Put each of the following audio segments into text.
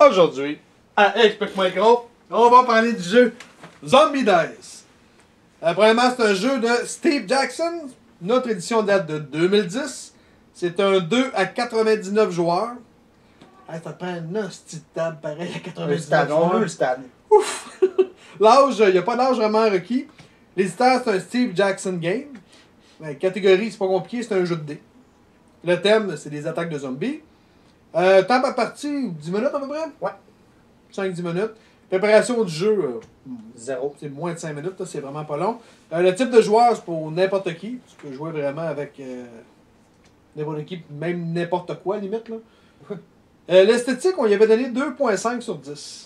Aujourd'hui, à Explique-moi gros, on va parler du jeu Zombie Dice. Premièrement, c'est un jeu de Steve Jackson. Notre édition date de 2010. C'est un 2 à 99 joueurs. Hey, ça te prend une hostie de table pareil à 99 joueurs. On veut le stade. Ouf! L'âge, il n'y a pas d'âge vraiment requis. L'éditeur, c'est un Steve Jackson Game. La catégorie, c'est pas compliqué, c'est un jeu de dés. Le thème, c'est des attaques de zombies. Temps par partie, 10 minutes à peu près? Ouais. 5-10 minutes. Préparation du jeu, Zéro. c'est moins de 5 minutes, là, c'est vraiment pas long. Le type de joueur, c'est pour n'importe qui. Tu peux jouer vraiment avec n'importe qui, même n'importe quoi, limite. Là. L'esthétique, on y avait donné 2.5 sur 10.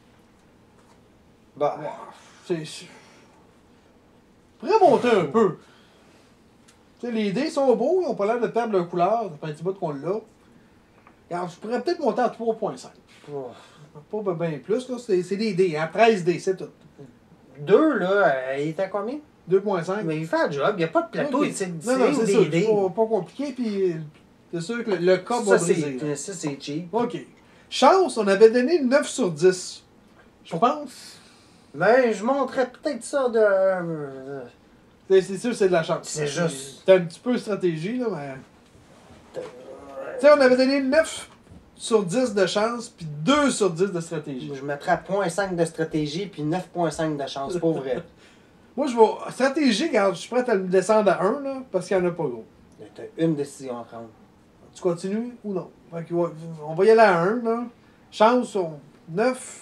Bah, C'est... Je pourrais monter un peu. Tu sais, les dés sont beaux, ils n'ont pas l'air de perdre leur couleur. Ça fait un petit bout qu'on l'a. Alors, je pourrais peut-être monter à 3.5. Pas bien plus, là. C'est des dés, hein. 13 dés, c'est tout. 2, là, il était à combien? 2.5. Mais il fait un job, il n'y a pas de plateau, Okay. il sait Non, c'est des ça. dés. C'est pas compliqué, puis c'est sûr que le corps va briser. Ça, c'est cheap. OK. Chance, on avait donné 9 sur 10. Je pense. Ben, je montrais peut-être ça de... C'est sûr que c'est de la chance. C'est juste... T'as un petit peu de stratégie, là, mais... Tu sais, on avait donné 9 sur 10 de chance, puis 2 sur 10 de stratégie. Je mettrais 0.5 de stratégie puis 9.5 de chance, pas vrai. Moi, je vais... Stratégie, regarde, je suis prêt à le descendre à 1, là, parce qu'il n'y en a pas gros. T'as une décision à prendre. Tu continues ou non? Fait que, ouais, on va y aller à 1, là. Chance, 9...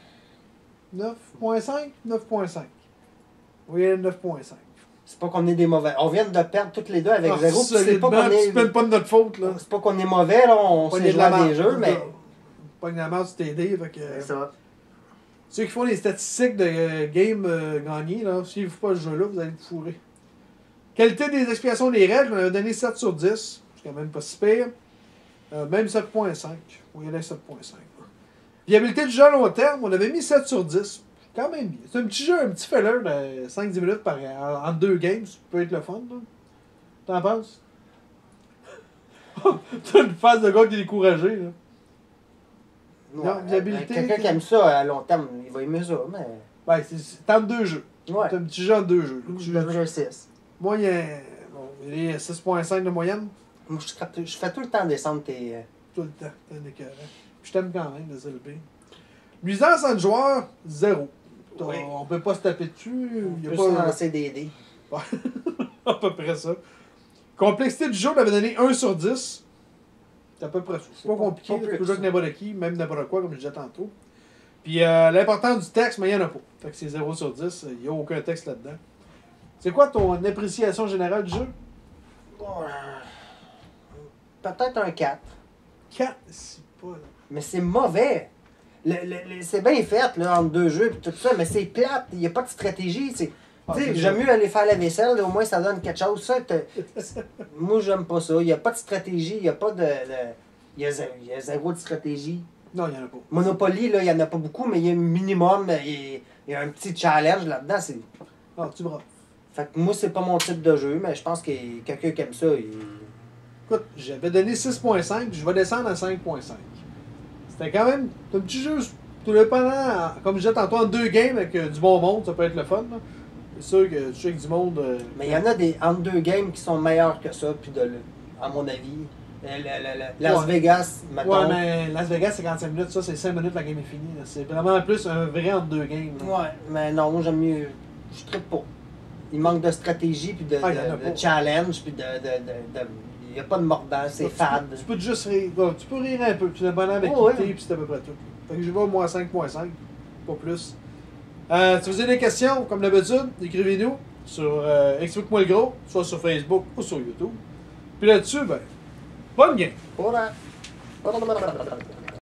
9.5? 9.5. On va y aller à 9.5. C'est pas qu'on est des mauvais. On vient de perdre toutes les deux avec Ah, zéro. C'est pas qu'on c'est même est... pas de notre faute, là. C'est pas qu'on est mauvais, là. On sait jouer à des jeux, mais... Pas une amende sur tes dés, fait que... C'est ça. Ceux qui font les statistiques de game gagnés, là, si vous faites pas ce jeu-là, vous allez vous fourrer. Qualité des explications des règles, on avait donné 7 sur 10. C'est quand même pas si pire. Même 7.5. On y aller à 7.5. Viabilité du jeu à long terme, on avait mis 7 sur 10. Quand même bien. C'est un petit jeu, un petit filler de 5-10 minutes en 2 games. Ça peut être le fun, là. T'en penses? T'as une face de gars qui est découragé, là. Ouais, Non, viabilité, quelqu'un qui aime ça à long terme, il va aimer ça, mais... Ben, c'est entre 2 jeux. Ouais. C'est un petit jeu en 2 jeux. Je donnerais 6. Moyen. Bon, il est 6.5 de moyenne. Moi, je fais tout le temps descendre tes... Tout le temps. T'es un écœurant. Puis je t'aime quand même, désolé. Nuisance entre joueurs, 0. Oui. On peut pas se taper dessus. On Il y a peut pas se lancer des dés. à peu près ça. Complexité du jeu, on avait donné 1 sur 10. C'est à peu près ça. C'est pas compliqué. pas Tu plus peux que jouer avec n'importe qui, même n'importe quoi, comme je disais tantôt. Puis l'importance du texte, mais il n'y en a pas. Fait que c'est 0 sur 10. Il n'y a aucun texte là-dedans. C'est quoi ton appréciation générale du jeu? Peut-être un 4. 4, c'est pas... Mais c'est mauvais. C'est bien fait, là, entre deux jeux et tout ça, mais c'est plate. Il n'y a pas de stratégie. J'aime mieux aller faire la vaisselle, là, au moins ça donne quelque chose. Ça, moi, j'aime pas ça. Il n'y a pas de stratégie. Il n'y a pas de... Il y a zéro de stratégie. Non, il n'y en a pas. Monopoly, là, il n'y en a pas beaucoup, mais il y a un minimum. Il y a un petit challenge là-dedans. Ah, tu braves. Fait que moi, c'est pas mon type de jeu, mais je pense que quelqu'un qui aime ça, Écoute, j'avais donné 6.5, je vais descendre à 5.5. C'était quand même un petit jeu, tout le pendant, comme je disais tantôt, en 2 games avec du bon monde, ça peut être le fun. Là. C'est sûr que tu sais avec du monde... Mais il y en a des entre deux games qui sont meilleurs que ça, puis à mon avis. Las Vegas, mettons. Ouais, mais Las Vegas, c'est 45 minutes, ça, c'est 5 minutes, la game est finie. Là. C'est vraiment plus un vrai entre 2 games. Là. Ouais, mais non, moi j'aime mieux. Je trippe pas. Il manque de stratégie, puis de challenge, puis il n'y a pas de mordant, c'est fade. Tu peux juste rire. Tu peux rire un peu, puis le bonhomme avec quitter, puis c'est à peu près tout. Fait que je vais au moins 5.5, pas plus. Si vous avez des questions, comme d'habitude, écrivez-nous sur Explique-moi le gros, soit sur Facebook ou sur YouTube. Puis là-dessus, ben, bonne game! Voilà.